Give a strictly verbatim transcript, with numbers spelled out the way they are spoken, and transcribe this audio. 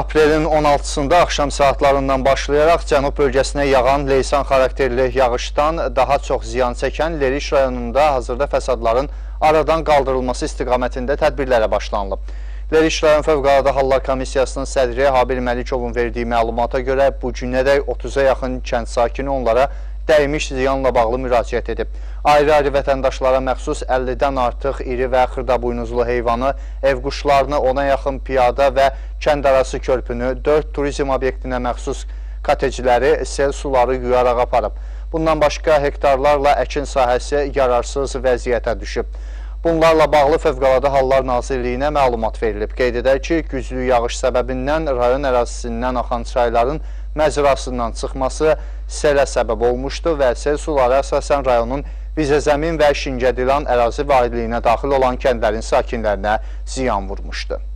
Aprelin on altısında axşam saatlarından başlayaraq Cənub bölgəsinə yağan leysan xarakterli yağışdan daha çox ziyan çəkən Leriş rayonunda hazırda fəsadların aradan qaldırılması istiqamətində tədbirlərə başlanılıb. Leriş rayon Fövqəladə Hallar Komissiyasının sədri Habil Məlikovun verdiyi məlumata görə bu günədək otuza yaxın kənd sakini onlara dəymiş ziyanla bağlı müraciət edib. Ayrı-ayrı vətəndaşlara məxsus əllidən artıq iri və xırdabuynuzlu heyvanı, ev quşlarını, ona yaxın piyada və kəndarası körpünü, dörd turizm obyektinə məxsus kotecləri sel suları yuyaraq aparıb. Bundan başqa hektarlarla əkin sahəsi yararsız vəziyyətə düşüb. Bunlarla bağlı Fövqəladə Hallar Nazirliyinə məlumat verilib. Qeyd edək ki, güclü yağış səbəbindən rayon ərazisindən axan çayların məcrasından çıxması selə səbəb olmuşdu və sel suları əsasən rayonun Vizəzəmin və Şingədilan ərazi vahidliyinə daxil olan kəndlərin sakinlərinə ziyan vurmuşdu.